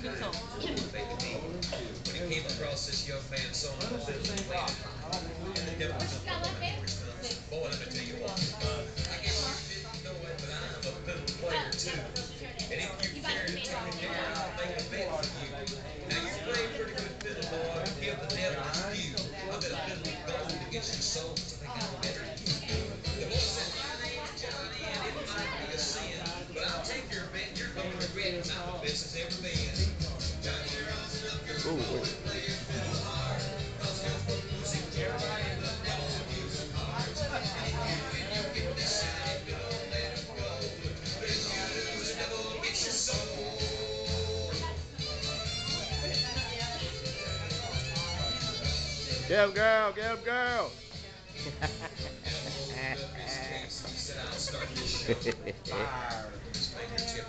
When he came across this young man sewing on a fiddle and playing it, and the devil was up on him, boy, let me tell you what. I guess you didn't know it, but I'm a fiddle player too. And if you care to take me there, I'll make a bet for you. Now you play pretty good fiddle, boy. Give the devil his due. I bet a fiddle of gold against your soul, 'cause I think I'm better than you. The boy said, my name's Johnny, and it might be a sin, but I'll take your bet. You're going to regret it. I'm the best it's ever been. Johnny, you're rising up your boy, play your fiddle hard. Cause you're the music, everybody in the devil music hard. And when you get this shiny fiddle, let it go. But if you lose, the devil gets your soul. Get him, girl. Get him, girl. He said, I'll start this show. Fire from his fingertips.